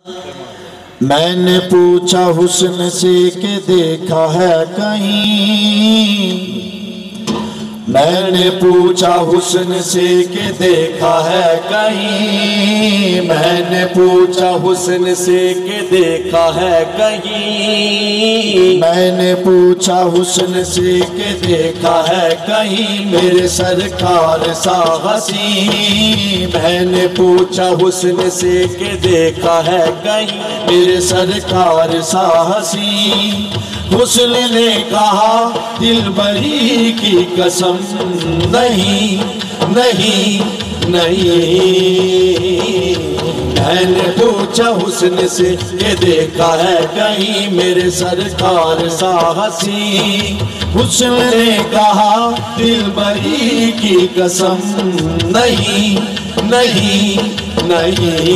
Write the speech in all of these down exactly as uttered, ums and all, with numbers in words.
मैंने पूछा हुस्न से कि देखा है कहीं, मैंने पूछा हुस्न से कि देखा है कहीं, मैंने पूछा हुस्न से कि देखा है कहीं, मैंने पूछा हुस्न से कि देखा है कहीं मेरे सरकार सा हसीं, मैंने पूछा हुस्न से कि देखा है कहीं मेरे सरकार सा हसीं। हुस्न ने कहा दिलबरी की कसम नहीं नहीं नहीं, मैंने पूछा हुस्न से ये देखा है कहीं मेरे सरकार सा हसीं। हुस्न ने कहा दिलबरी की कसम नहीं नहीं नहीं,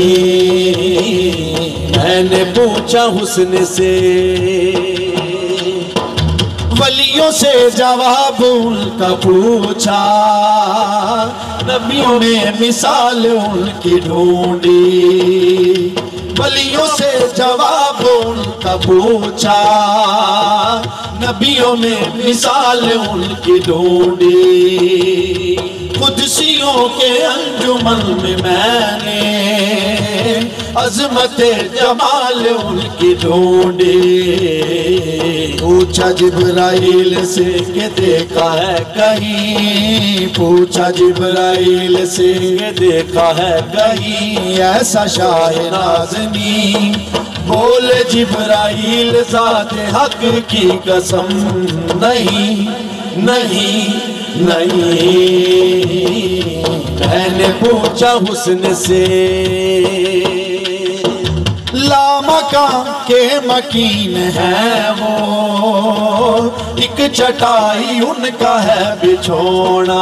मैंने पूछा हुस्न से। वलियों से जवाब उनका पूछा, नबियों ने मिसाल उनकी ढूंढी, वलियों से जवाब उनका पूछा, नबियों ने मिसाल उनकी ढूंढी। कुदसियों के अंजुमन में मैंने अज़मत जमाल उनकी ढूंढी। पूछा जिब्राइल से कि देखा है कहीं, पूछा जिब्राइल से कि देखा है कहीं ऐसा शाह नाज़नी। बोले जिब्राइल ज़ाते हक की कसम नहीं नहीं नहीं, मैंने पूछा हुस्न से। लामका के मकीन है वो, एक चटाई उनका है बिछोना,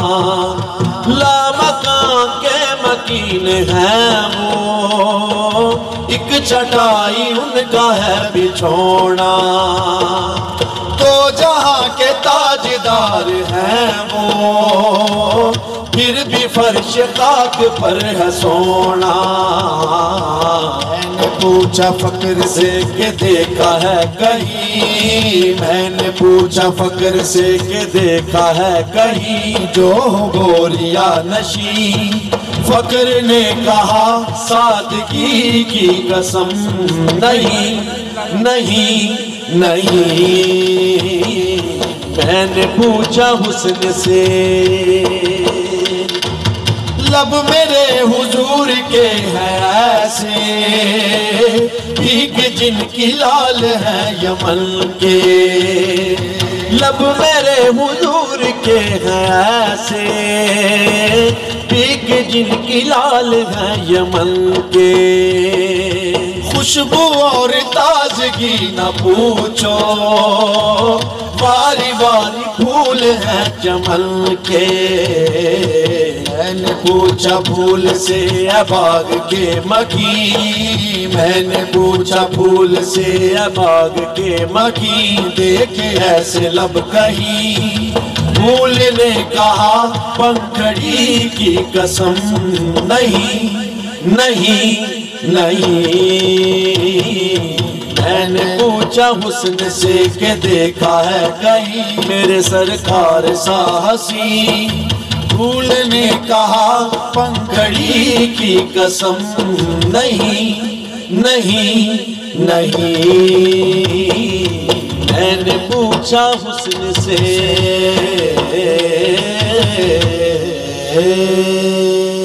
लामका के मकीन है वो, एक चटाई उनका है बिछोना। तो जहाँ के ताजदार हैं वो, फिर भी फर्श खाक पर है सोना। मैंने पूछा फक्र से कि देखा है कहीं, मैंने पूछा फक्र से कि देखा है कहीं जो गोरिया नशी। फक्र ने कहा सादगी की कसम नहीं नहीं नहीं, मैंने पूछा हुस्न से। लब मेरे हुजूर के हैं ऐसे, भीग जिनकी लाल है यमन के, लब मेरे हुजूर के हैं ऐसे, भीग जिनकी लाल है यमन के। खुशबू और ताजगी न पूछो, बारी बारी फूल है चमन के। मैंने पूछा फूल से बाग के मकी, मैंने पूछा फूल से बाग के मकी, देखे ऐसे लब कहीं। फूल ने कहा पंखड़ी की कसम नहीं नहीं नहीं, मैंने पूछा हुस्न से कि देखा है कहीं मेरे सरकार सा हसीं। फूल ने कहा पंखड़ी की कसम नहीं नहीं नहीं, मैंने पूछा हुस्न से।